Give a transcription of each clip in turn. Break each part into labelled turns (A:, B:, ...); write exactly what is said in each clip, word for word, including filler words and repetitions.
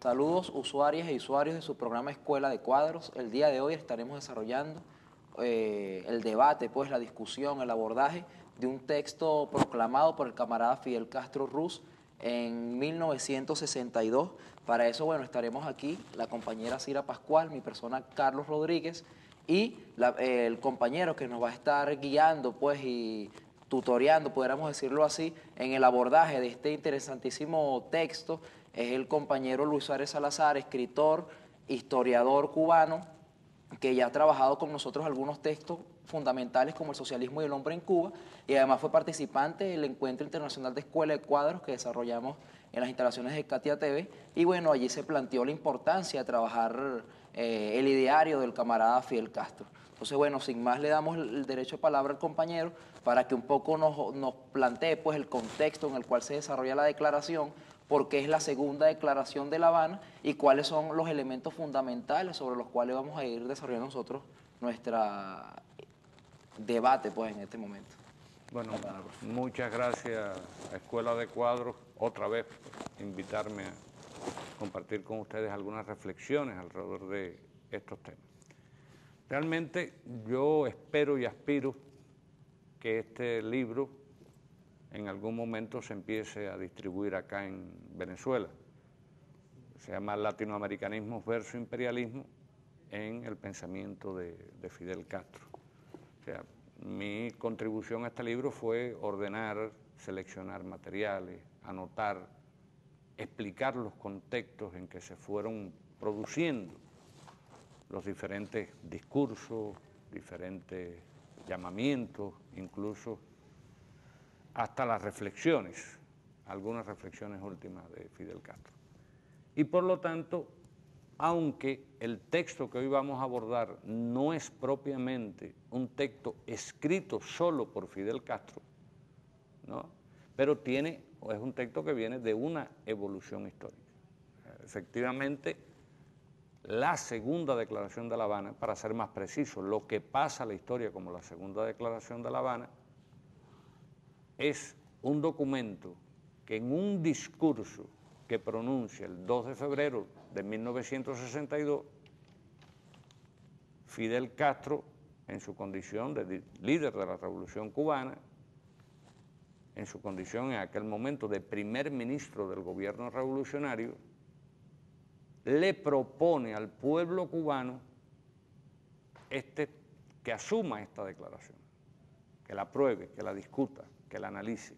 A: Saludos usuarias y usuarios de su programa Escuela de Cuadros. El día de hoy estaremos desarrollando eh, el debate, pues la discusión, el abordaje de un texto proclamado por el camarada Fidel Castro Ruz en mil novecientos sesenta y dos. Para eso, bueno, estaremos aquí la compañera Cira Pascual, mi persona Carlos Rodríguez y la, eh, el compañero que nos va a estar guiando, pues, y tutoreando, pudiéramos decirlo así, en el abordaje de este interesantísimo texto, es el compañero Luis Suárez Salazar, escritor, historiador cubano, que ya ha trabajado con nosotros algunos textos fundamentales como el socialismo y el hombre en Cuba, y además fue participante del Encuentro Internacional de Escuela de Cuadros que desarrollamos en las instalaciones de Katia T V, y bueno, allí se planteó la importancia de trabajar eh, el ideario del camarada Fidel Castro. Entonces, bueno, sin más le damos el derecho de palabra al compañero para que un poco nos, nos plantee pues, el contexto en el cual se desarrolla la declaración, porque es la segunda declaración de La Habana y cuáles son los elementos fundamentales sobre los cuales vamos a ir desarrollando nosotros nuestro debate pues, en este momento.
B: Bueno, muchas gracias a Escuela de Cuadros, otra vez por invitarme a compartir con ustedes algunas reflexiones alrededor de estos temas. Realmente yo espero y aspiro que este libro en algún momento se empiece a distribuir acá en Venezuela. Se llama Latinoamericanismo versus Imperialismo en el pensamiento de, de Fidel Castro. O sea, mi contribución a este libro fue ordenar, seleccionar materiales, anotar, explicar los contextos en que se fueron produciendo los diferentes discursos, diferentes llamamientos, incluso hasta las reflexiones, algunas reflexiones últimas de Fidel Castro. Y por lo tanto, aunque el texto que hoy vamos a abordar no es propiamente un texto escrito solo por Fidel Castro, ¿no? Pero tiene, es un texto que viene de una evolución histórica. Efectivamente, la segunda declaración de La Habana, para ser más preciso, lo que pasa a la historia como la segunda declaración de La Habana, es un documento que en un discurso que pronuncia el dos de febrero de mil novecientos sesenta y dos, Fidel Castro, en su condición de líder de la Revolución Cubana, en su condición en aquel momento de primer ministro del gobierno revolucionario, le propone al pueblo cubano este, que asuma esta declaración, que la apruebe, que la discuta, que la analice.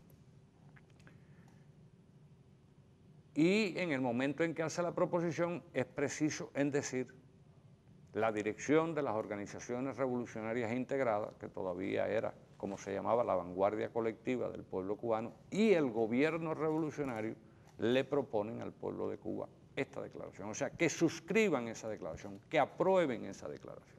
B: Y en el momento en que hace la proposición es preciso en decir la dirección de las organizaciones revolucionarias integradas, que todavía era como se llamaba la vanguardia colectiva del pueblo cubano, y el gobierno revolucionario le proponen al pueblo de Cuba esta declaración, o sea, que suscriban esa declaración, que aprueben esa declaración.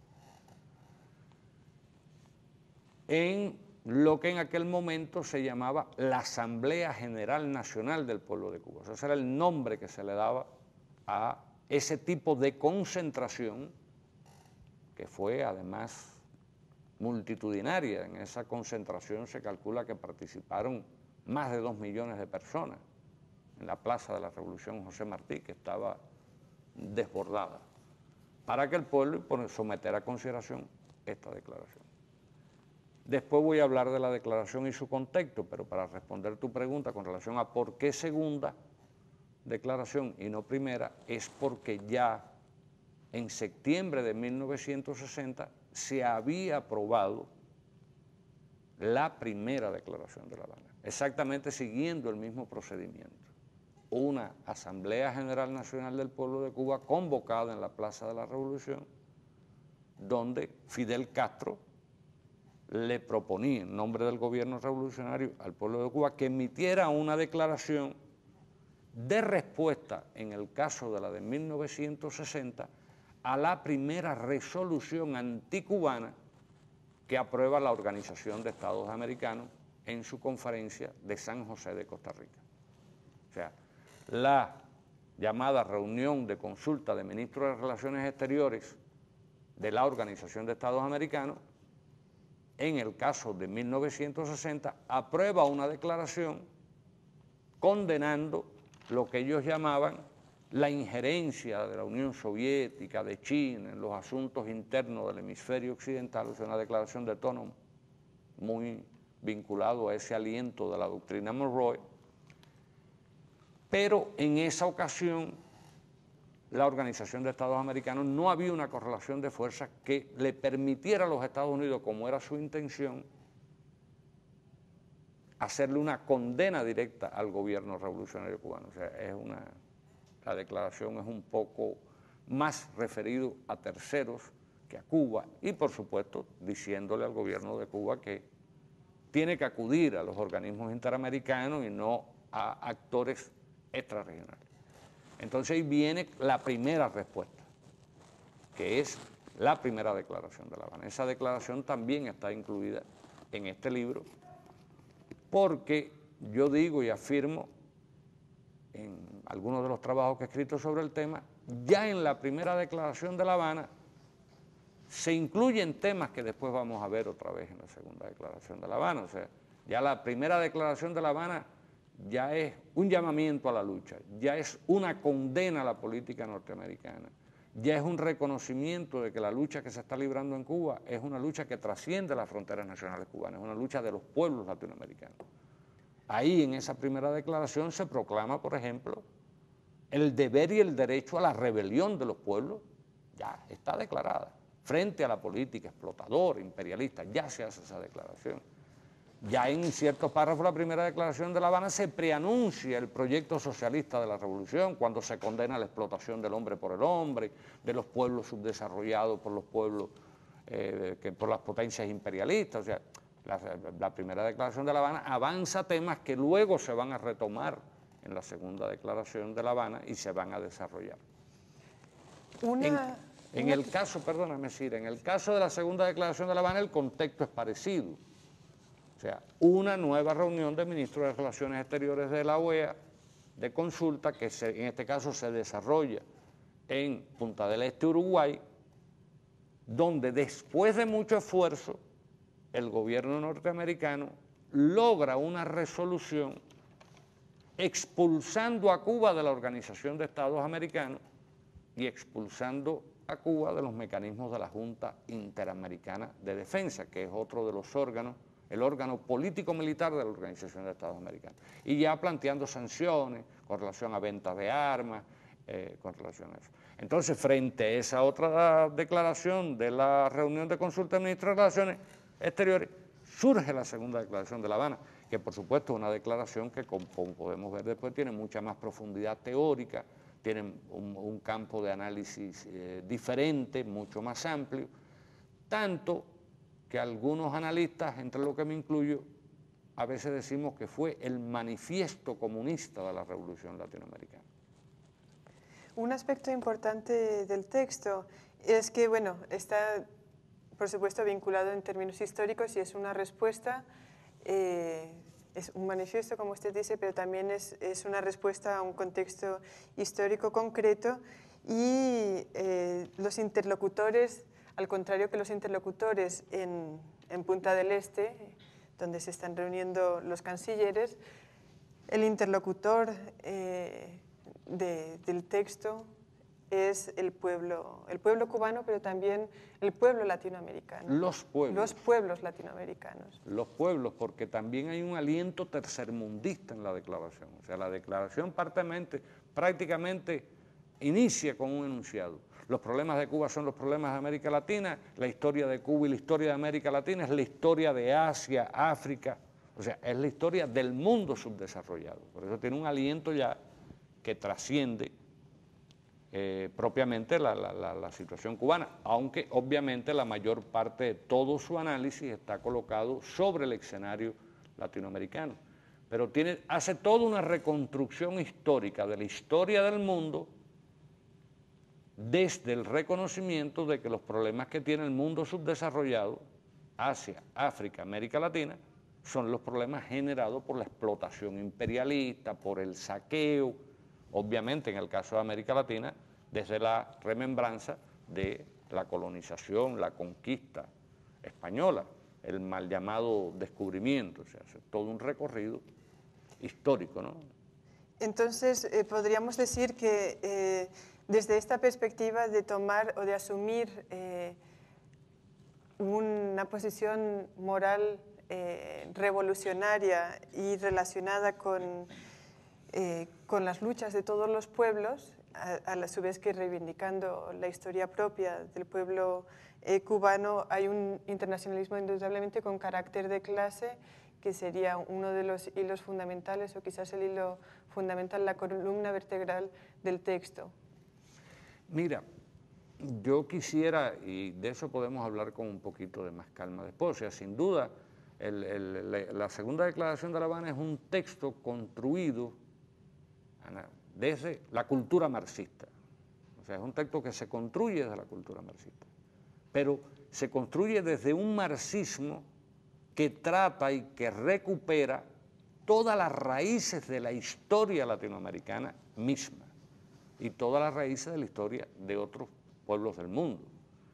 B: En lo que en aquel momento se llamaba la Asamblea General Nacional del Pueblo de Cuba. O sea, ese era el nombre que se le daba a ese tipo de concentración, que fue además multitudinaria. En esa concentración se calcula que participaron más de dos millones de personas en la Plaza de la Revolución José Martí, que estaba desbordada, para que el pueblo someter a consideración esta declaración. Después voy a hablar de la declaración y su contexto, pero para responder tu pregunta con relación a por qué segunda declaración y no primera, es porque ya en septiembre de mil novecientos sesenta se había aprobado la primera declaración de La Habana, exactamente siguiendo el mismo procedimiento. Una Asamblea General Nacional del Pueblo de Cuba convocada en la Plaza de la Revolución, donde Fidel Castro le proponía en nombre del gobierno revolucionario al pueblo de Cuba que emitiera una declaración de respuesta, en el caso de la de mil novecientos sesenta, a la primera resolución anticubana que aprueba la Organización de Estados Americanos en su conferencia de San José de Costa Rica. O sea, la llamada reunión de consulta de ministros de Relaciones Exteriores de la Organización de Estados Americanos, en el caso de mil novecientos sesenta, aprueba una declaración condenando lo que ellos llamaban la injerencia de la Unión Soviética, de China, en los asuntos internos del hemisferio occidental, es una declaración de tono muy vinculado a ese aliento de la doctrina Monroe, pero en esa ocasión la Organización de Estados Americanos no había una correlación de fuerzas que le permitiera a los Estados Unidos, como era su intención, hacerle una condena directa al gobierno revolucionario cubano. O sea, es una, la declaración es un poco más referido a terceros que a Cuba y, por supuesto, diciéndole al gobierno de Cuba que tiene que acudir a los organismos interamericanos y no a actores extrarregionales. Entonces ahí viene la primera respuesta, que es la primera declaración de La Habana. Esa declaración también está incluida en este libro, porque yo digo y afirmo en algunos de los trabajos que he escrito sobre el tema, ya en la primera declaración de La Habana se incluyen temas que después vamos a ver otra vez en la segunda declaración de La Habana. O sea, ya la primera declaración de La Habana ya es un llamamiento a la lucha, ya es una condena a la política norteamericana, ya es un reconocimiento de que la lucha que se está librando en Cuba es una lucha que trasciende las fronteras nacionales cubanas, es una lucha de los pueblos latinoamericanos. Ahí en esa primera declaración se proclama, por ejemplo, el deber y el derecho a la rebelión de los pueblos, ya está declarada, frente a la política explotadora, imperialista, ya se hace esa declaración. Ya en ciertos párrafos de la primera declaración de La Habana se preanuncia el proyecto socialista de la revolución, cuando se condena la explotación del hombre por el hombre, de los pueblos subdesarrollados por los pueblos, eh, que por las potencias imperialistas. O sea, la, la primera declaración de La Habana avanza temas que luego se van a retomar en la segunda declaración de La Habana y se van a desarrollar.
C: Una,
B: en en
C: una...
B: el caso, perdóname, Cira, en el caso de la segunda declaración de La Habana el contexto es parecido. O sea, una nueva reunión de ministros de Relaciones Exteriores de la O E A, de consulta, que se, en este caso se desarrolla en Punta del Este, Uruguay, donde después de mucho esfuerzo, el gobierno norteamericano logra una resolución expulsando a Cuba de la Organización de Estados Americanos y expulsando a Cuba de los mecanismos de la Junta Interamericana de Defensa, que es otro de los órganos, el órgano político-militar de la Organización de Estados Americanos, y ya planteando sanciones con relación a ventas de armas, eh, con relación a eso. Entonces, frente a esa otra declaración de la reunión de consulta de ministros de Relaciones Exteriores, surge la segunda declaración de La Habana, que por supuesto es una declaración que, como podemos ver después, tiene mucha más profundidad teórica, tiene un, un campo de análisis eh, diferente, mucho más amplio, tanto que algunos analistas, entre los que me incluyo, a veces decimos que fue el manifiesto comunista de la Revolución Latinoamericana.
C: Un aspecto importante del texto es que, bueno, está, por supuesto, vinculado en términos históricos y es una respuesta, eh, es un manifiesto, como usted dice, pero también es, es una respuesta a un contexto histórico concreto y eh, los interlocutores, al contrario que los interlocutores en, en Punta del Este, donde se están reuniendo los cancilleres, el interlocutor eh, de, del texto es el pueblo, el pueblo cubano, pero también el pueblo latinoamericano.
B: Los pueblos.
C: Los pueblos latinoamericanos.
B: Los pueblos, porque también hay un aliento tercermundista en la declaración. O sea, la declaración prácticamente, prácticamente inicia con un enunciado. Los problemas de Cuba son los problemas de América Latina, la historia de Cuba y la historia de América Latina es la historia de Asia, África, o sea, es la historia del mundo subdesarrollado. Por eso tiene un aliento ya que trasciende eh, propiamente la, la, la, la situación cubana, aunque obviamente la mayor parte de todo su análisis está colocado sobre el escenario latinoamericano. Pero tiene, hace toda una reconstrucción histórica de la historia del mundo desde el reconocimiento de que los problemas que tiene el mundo subdesarrollado, Asia, África, América Latina, son los problemas generados por la explotación imperialista, por el saqueo, obviamente en el caso de América Latina, desde la remembranza de la colonización, la conquista española, el mal llamado descubrimiento, o sea, todo un recorrido histórico, ¿no?
C: Entonces, eh, podríamos decir que eh, desde esta perspectiva de tomar o de asumir eh, una posición moral eh, revolucionaria y relacionada con, eh, con las luchas de todos los pueblos, a, a la su vez que reivindicando la historia propia del pueblo eh, cubano, hay un internacionalismo indudablemente con carácter de clase, que sería uno de los hilos fundamentales, o quizás el hilo fundamental, la columna vertebral del texto.
B: Mira, yo quisiera, y de eso podemos hablar con un poquito de más calma después, o sea, sin duda, el, el, la, la segunda declaración de La Habana es un texto construido desde la cultura marxista, o sea, es un texto que se construye desde la cultura marxista, pero se construye desde un marxismo que trata y que recupera todas las raíces de la historia latinoamericana misma y todas las raíces de la historia de otros pueblos del mundo.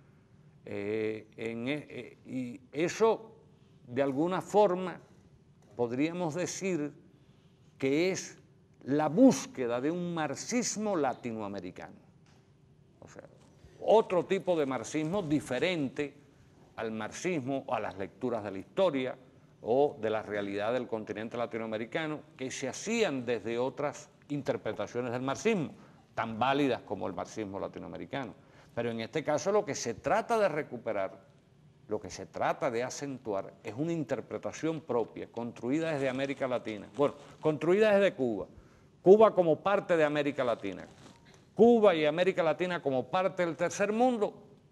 B: Eh, en, eh, y eso, de alguna forma, podríamos decir que es la búsqueda de un marxismo latinoamericano. O sea, otro tipo de marxismo diferente al marxismo, a las lecturas de la historia o de la realidad del continente latinoamericano que se hacían desde otras interpretaciones del marxismo, tan válidas como el marxismo latinoamericano. Pero en este caso lo que se trata de recuperar, lo que se trata de acentuar es una interpretación propia, construida desde América Latina, bueno, construida desde Cuba, Cuba como parte de América Latina, Cuba y América Latina como parte del tercer mundo,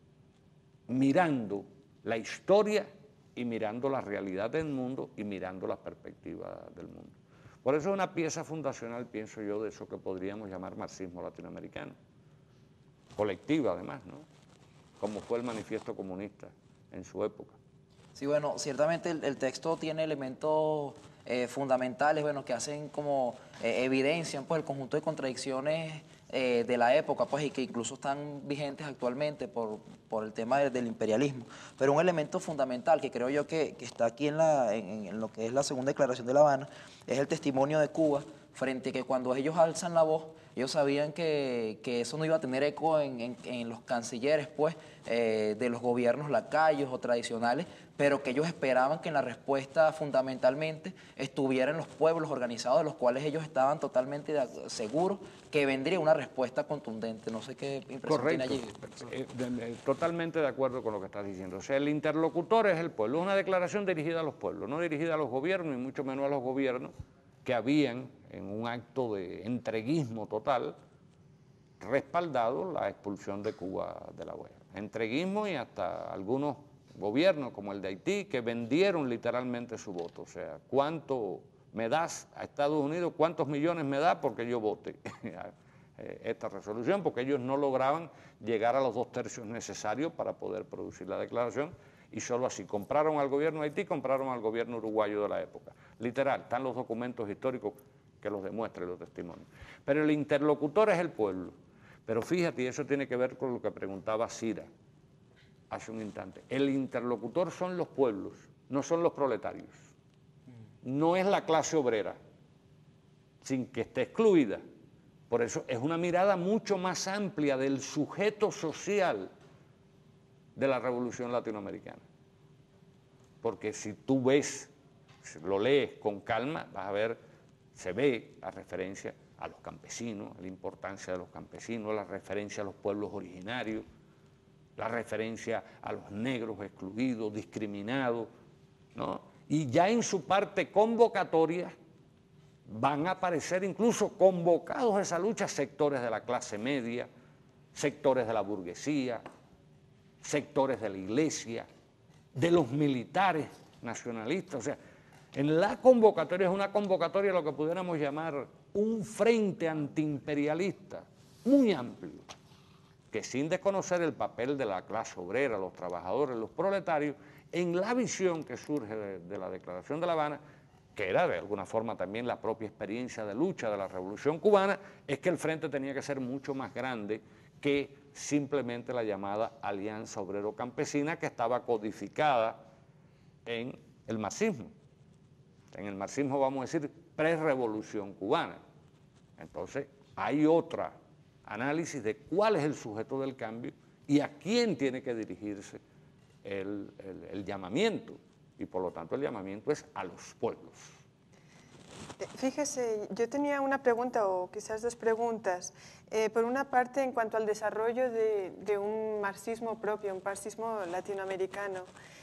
B: mirando la historia y mirando la realidad del mundo y mirando la perspectiva del mundo. Por eso es una pieza fundacional, pienso yo, de eso que podríamos llamar marxismo latinoamericano, colectiva además, ¿no? Como fue el manifiesto comunista en su época.
A: Sí, bueno, ciertamente el, el texto tiene elementos eh, fundamentales, bueno, que hacen como eh, evidencian pues el conjunto de contradicciones eh, de la época, pues, y que incluso están vigentes actualmente por, por el tema de, del imperialismo. Pero un elemento fundamental que creo yo que, que está aquí en, la, en, en lo que es la segunda declaración de La Habana es el testimonio de Cuba, frente a que cuando ellos alzan la voz, ellos sabían que, que eso no iba a tener eco en, en, en los cancilleres, pues, eh, de los gobiernos lacayos o tradicionales, pero que ellos esperaban que en la respuesta fundamentalmente estuvieran los pueblos organizados, de los cuales ellos estaban totalmente de, seguros que vendría una respuesta contundente. No sé qué impresión
B: Correcto.
A: tiene allí.
B: Eh, de, de, totalmente de acuerdo con lo que estás diciendo. O sea, el interlocutor es el pueblo, es una declaración dirigida a los pueblos, no dirigida a los gobiernos, y mucho menos a los gobiernos que habían, en un acto de entreguismo total, respaldado la expulsión de Cuba de la O E A. Entreguismo y hasta algunos gobiernos, como el de Haití, que vendieron literalmente su voto. O sea, ¿cuánto me das a Estados Unidos? ¿Cuántos millones me das porque yo vote esta resolución? Porque ellos no lograban llegar a los dos tercios necesarios para poder producir la declaración, y solo así compraron al gobierno de Haití, compraron al gobierno uruguayo de la época. Literal, están los documentos históricos que los demuestran y los testimonios. Pero el interlocutor es el pueblo. Pero fíjate, y eso tiene que ver con lo que preguntaba Cira hace un instante, el interlocutor son los pueblos, no son los proletarios. No es la clase obrera, sin que esté excluida. Por eso es una mirada mucho más amplia del sujeto social de la revolución latinoamericana. Porque si tú ves, si lo lees con calma, vas a ver, se ve la referencia a los campesinos, a la importancia de los campesinos, la referencia a los pueblos originarios, la referencia a los negros excluidos, discriminados, ¿no? Y ya en su parte convocatoria van a aparecer incluso convocados a esa lucha sectores de la clase media, sectores de la burguesía, sectores de la iglesia, de los militares nacionalistas. O sea, en la convocatoria es una convocatoria lo que pudiéramos llamar un frente antiimperialista muy amplio, que sin desconocer el papel de la clase obrera, los trabajadores, los proletarios, en la visión que surge de, de la Declaración de La Habana, que era de alguna forma también la propia experiencia de lucha de la Revolución Cubana, es que el frente tenía que ser mucho más grande que simplemente la llamada Alianza Obrero-Campesina, que estaba codificada en el marxismo. En el marxismo, vamos a decir, pre-revolución cubana. Entonces, hay otro análisis de cuál es el sujeto del cambio y a quién tiene que dirigirse el, el, el llamamiento, y por lo tanto el llamamiento es a los pueblos.
C: Fíjese, yo tenía una pregunta o quizás dos preguntas. Eh, por una parte, en cuanto al desarrollo de, de un marxismo propio, un marxismo latinoamericano.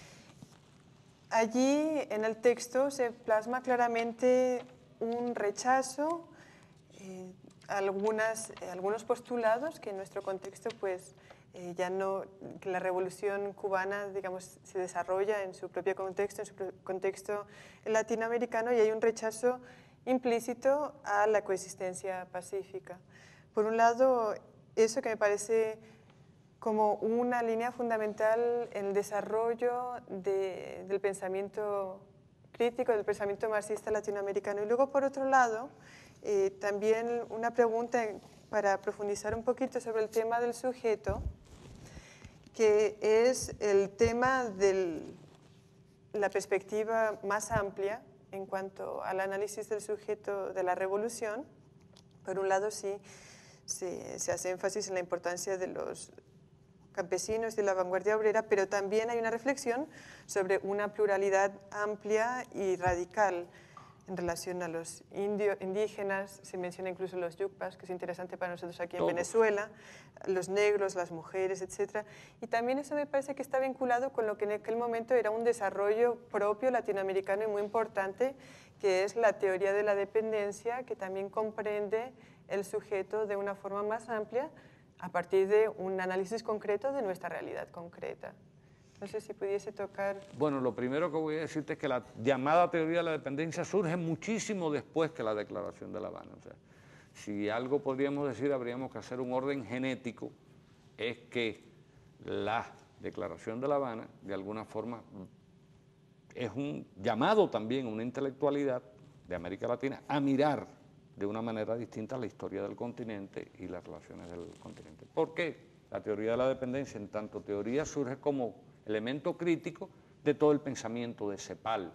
C: Allí en el texto se plasma claramente un rechazo, eh, algunas, eh, algunos postulados que en nuestro contexto pues eh, ya no, que la revolución cubana digamos se desarrolla en su propio contexto, en su contexto latinoamericano, y hay un rechazo implícito a la coexistencia pacífica. Por un lado, eso que me parece como una línea fundamental en el desarrollo de, del pensamiento crítico, del pensamiento marxista latinoamericano. Y luego, por otro lado, eh, también una pregunta para profundizar un poquito sobre el tema del sujeto, que es el tema de la perspectiva más amplia en cuanto al análisis del sujeto de la revolución. Por un lado, sí, se, se hace énfasis en la importancia de los campesinos de la vanguardia obrera, pero también hay una reflexión sobre una pluralidad amplia y radical en relación a los indio, indígenas, se menciona incluso los yucpas, que es interesante para nosotros aquí en
B: Todos.
C: Venezuela, los negros, las mujeres, etcétera. Y también eso me parece que está vinculado con lo que en aquel momento era un desarrollo propio latinoamericano y muy importante, que es la teoría de la dependencia, que también comprende el sujeto de una forma más amplia, a partir de un análisis concreto de nuestra realidad concreta. No sé si pudiese tocar...
B: Bueno, lo primero que voy a decirte es que la llamada teoría de la dependencia surge muchísimo después que la Declaración de La Habana. O sea, si algo podríamos decir, habríamos que hacer un orden genético, es que la Declaración de La Habana, de alguna forma, es un llamado también a una intelectualidad de América Latina a mirar de una manera distinta la historia del continente y las relaciones del continente. ¿Por qué? La teoría de la dependencia, en tanto teoría, surge como elemento crítico de todo el pensamiento de CEPAL.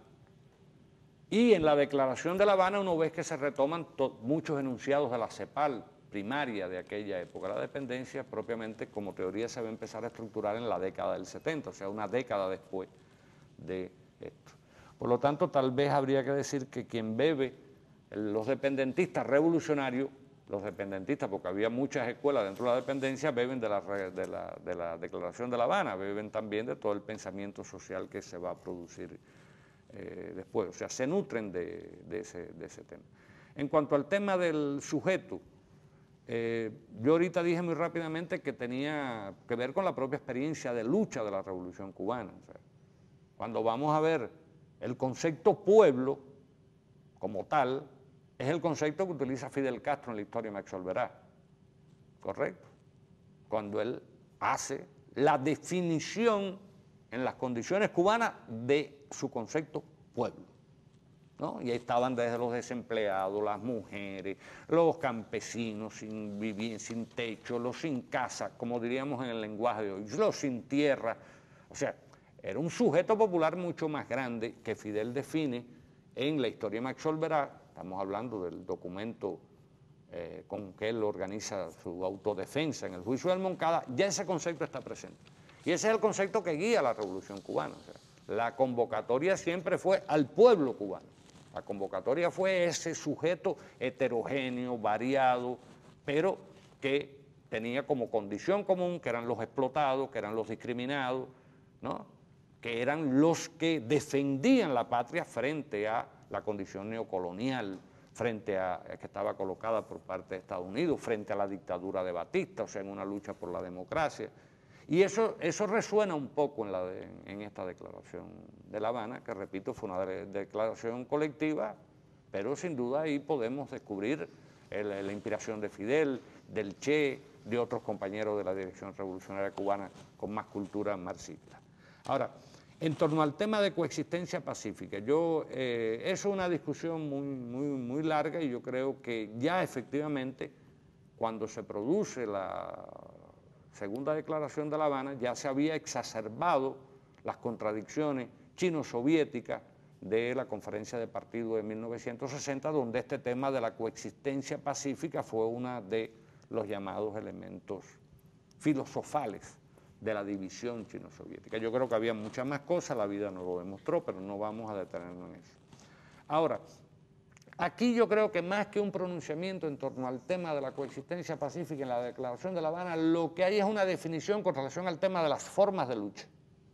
B: Y en la Declaración de La Habana uno ve que se retoman muchos enunciados de la CEPAL primaria de aquella época. La dependencia propiamente como teoría se va a empezar a estructurar en la década del setenta, o sea, una década después de esto. Por lo tanto, tal vez habría que decir que quien bebe, los dependentistas revolucionarios, los dependentistas, porque había muchas escuelas dentro de la dependencia, beben de la, de la, de la Declaración de La Habana, beben también de todo el pensamiento social que se va a producir eh, después, o sea, se nutren de, de, ese, de ese tema. En cuanto al tema del sujeto, eh, yo ahorita dije muy rápidamente que tenía que ver con la propia experiencia de lucha de la Revolución Cubana. O sea, cuando vamos a ver el concepto pueblo como tal, es el concepto que utiliza Fidel Castro en la historia de Max Olverá, ¿correcto? Cuando él hace la definición en las condiciones cubanas de su concepto pueblo, ¿no? Y ahí estaban desde los desempleados, las mujeres, los campesinos sin vivir, sin techo, los sin casa, como diríamos en el lenguaje de hoy, los sin tierra. O sea, era un sujeto popular mucho más grande que Fidel define en la historia de Max Olverá. Estamos hablando del documento eh, con que él organiza su autodefensa en el juicio del Moncada. Ya ese concepto está presente. Y ese es el concepto que guía la Revolución Cubana. O sea, la convocatoria siempre fue al pueblo cubano. La convocatoria fue ese sujeto heterogéneo, variado, pero que tenía como condición común que eran los explotados, que eran los discriminados, ¿no? Que eran los que defendían la patria frente a la condición neocolonial, frente a que estaba colocada por parte de Estados Unidos, frente a la dictadura de Batista, o sea, en una lucha por la democracia. Y eso, eso resuena un poco en, la de, en esta Declaración de La Habana, que repito, fue una de, declaración colectiva, pero sin duda ahí podemos descubrir el, la inspiración de Fidel, del Che, de otros compañeros de la Dirección Revolucionaria Cubana con más cultura marxista. Ahora, en torno al tema de coexistencia pacífica, yo, eh, eso es una discusión muy, muy, muy larga y yo creo que ya efectivamente cuando se produce la segunda Declaración de La Habana ya se había exacerbado las contradicciones chino-soviéticas de la Conferencia de Partido de mil novecientos sesenta, donde este tema de la coexistencia pacífica fue uno de los llamados elementos filosofales de la división chino-soviética. Yo creo que había muchas más cosas, la vida nos lo demostró, pero no vamos a detenernos en eso. Ahora, aquí yo creo que más que un pronunciamiento en torno al tema de la coexistencia pacífica en la Declaración de La Habana, lo que hay es una definición con relación al tema de las formas de lucha,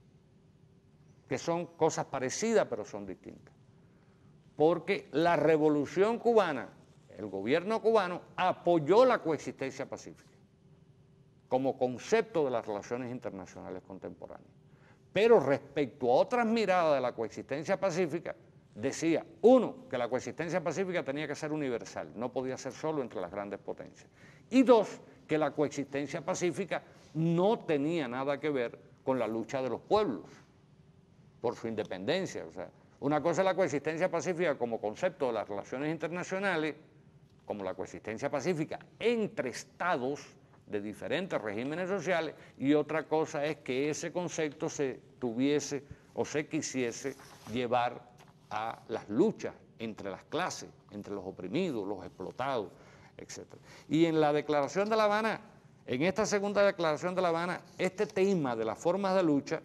B: que son cosas parecidas pero son distintas. Porque la Revolución cubana, el gobierno cubano, apoyó la coexistencia pacífica como concepto de las relaciones internacionales contemporáneas. Pero respecto a otras miradas de la coexistencia pacífica, decía, uno, que la coexistencia pacífica tenía que ser universal, no podía ser solo entre las grandes potencias. Y dos, que la coexistencia pacífica no tenía nada que ver con la lucha de los pueblos por su independencia. O sea, una cosa es la coexistencia pacífica como concepto de las relaciones internacionales, como la coexistencia pacífica entre estados de diferentes regímenes sociales, y otra cosa es que ese concepto se tuviese o se quisiese llevar a las luchas entre las clases, entre los oprimidos, los explotados, etcétera. Y en la Declaración de La Habana, en esta segunda Declaración de La Habana, este tema de las formas de lucha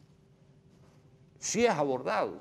B: sí es abordado,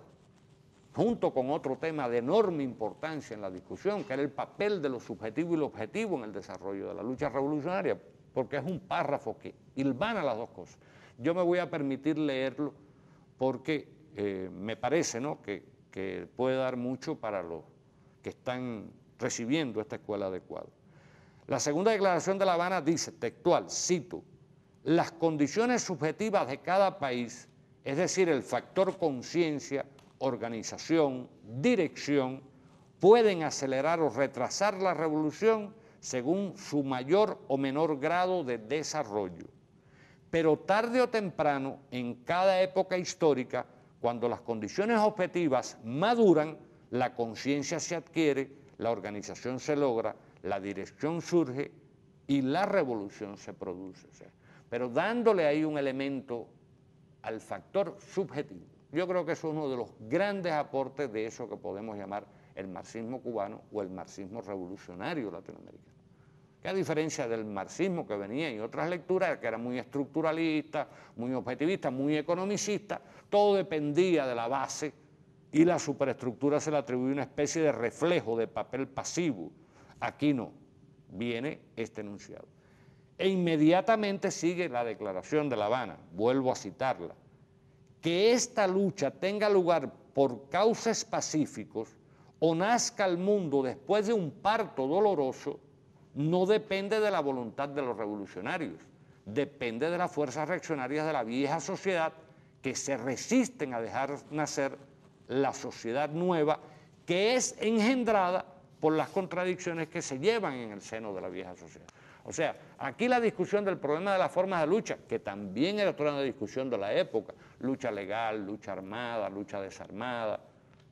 B: junto con otro tema de enorme importancia en la discusión, que era el papel de lo subjetivo y lo objetivo en el desarrollo de la lucha revolucionaria, porque es un párrafo que hilvana las dos cosas. Yo me voy a permitir leerlo porque eh, me parece, ¿no?, que, que puede dar mucho para los que están recibiendo esta escuela adecuada. La segunda Declaración de La Habana dice, textual, cito, las condiciones subjetivas de cada país, es decir, el factor conciencia, organización, dirección, pueden acelerar o retrasar la revolución según su mayor o menor grado de desarrollo. Pero tarde o temprano, en cada época histórica, cuando las condiciones objetivas maduran, la conciencia se adquiere, la organización se logra, la dirección surge y la revolución se produce. O sea, pero dándole ahí un elemento al factor subjetivo. Yo creo que eso es uno de los grandes aportes de eso que podemos llamar el marxismo cubano o el marxismo revolucionario latinoamericano. Que a diferencia del marxismo que venía en otras lecturas, que era muy estructuralista, muy objetivista, muy economicista, todo dependía de la base y la superestructura se le atribuye una especie de reflejo, de papel pasivo. Aquí no, viene este enunciado. E inmediatamente sigue la Declaración de La Habana, vuelvo a citarla, que esta lucha tenga lugar por cauces pacíficos o nazca al mundo después de un parto doloroso, no depende de la voluntad de los revolucionarios, depende de las fuerzas reaccionarias de la vieja sociedad que se resisten a dejar nacer la sociedad nueva que es engendrada por las contradicciones que se llevan en el seno de la vieja sociedad. O sea, aquí la discusión del problema de las formas de lucha, que también era otra discusión de la época, lucha legal, lucha armada, lucha desarmada,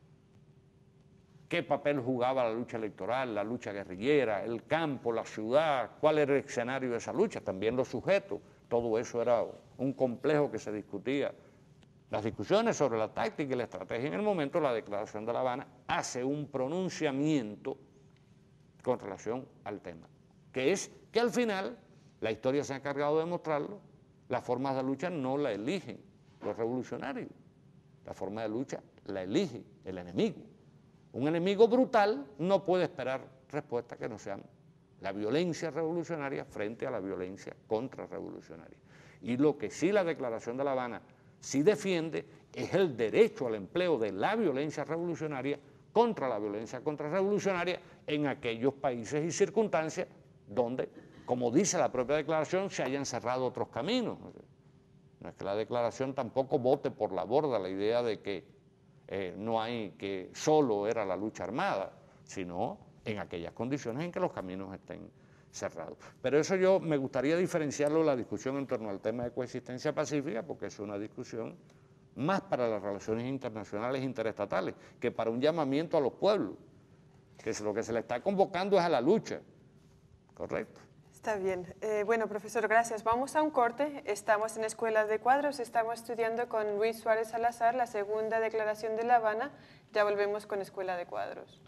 B: qué papel jugaba la lucha electoral, la lucha guerrillera, el campo, la ciudad, cuál era el escenario de esa lucha, también los sujetos, todo eso era un complejo que se discutía. Las discusiones sobre la táctica y la estrategia en el momento, la Declaración de La Habana hace un pronunciamiento con relación al tema, que es que al final, la historia se ha encargado de demostrarlo, las formas de lucha no la eligen los revolucionarios, la forma de lucha la elige el enemigo. Un enemigo brutal no puede esperar respuestas que no sean la violencia revolucionaria frente a la violencia contrarrevolucionaria. Y lo que sí la Declaración de La Habana sí defiende es el derecho al empleo de la violencia revolucionaria contra la violencia contrarrevolucionaria en aquellos países y circunstancias donde, como dice la propia Declaración, se hayan cerrado otros caminos. No es que la Declaración tampoco bote por la borda la idea de que Eh, no hay que solo era la lucha armada, sino en aquellas condiciones en que los caminos estén cerrados. Pero eso yo me gustaría diferenciarlo de la discusión en torno al tema de coexistencia pacífica, porque es una discusión más para las relaciones internacionales e interestatales que para un llamamiento a los pueblos, que lo que se le está convocando es a la lucha, ¿correcto?
C: Está bien. Eh, bueno, profesor, gracias. Vamos a un corte. Estamos en Escuela de Cuadros, estamos estudiando con Luis Suárez Salazar la segunda declaración de La Habana. Ya volvemos con Escuela de Cuadros.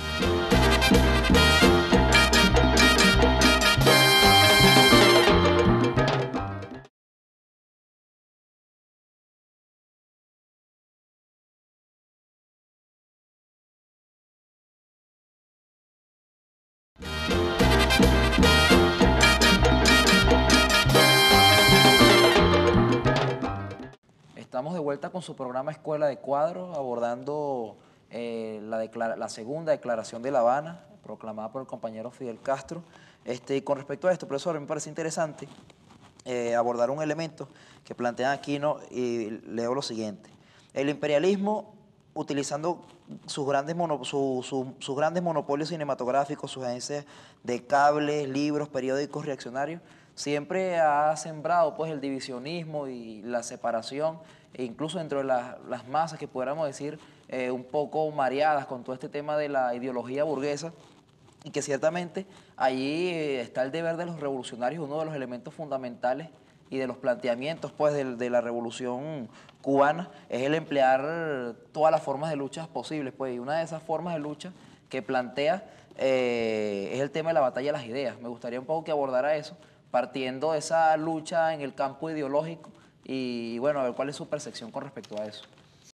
A: Estamos de vuelta con su programa Escuela de Cuadros, abordando eh, la, declara la segunda declaración de La Habana, proclamada por el compañero Fidel Castro. Este, con respecto a esto, profesor, me parece interesante eh, abordar un elemento que plantean aquí, ¿no? Y leo lo siguiente. El imperialismo, utilizando sus grandes, mono, su, su, sus grandes monopolios cinematográficos, sus agencias de cables, libros, periódicos reaccionarios, siempre ha sembrado pues el divisionismo y la separación, e incluso dentro de la, las masas que pudiéramos decir eh, un poco mareadas con todo este tema de la ideología burguesa, y que ciertamente allí eh, está el deber de los revolucionarios, uno de los elementos fundamentales y de los planteamientos pues de, de la revolución cubana es el emplear todas las formas de lucha posibles, pues, y una de esas formas de lucha que plantea eh, es el tema de la batalla de las ideas. Me gustaría un poco que abordara eso, partiendo de esa lucha en el campo ideológico y, bueno, a ver cuál es su percepción con respecto a eso.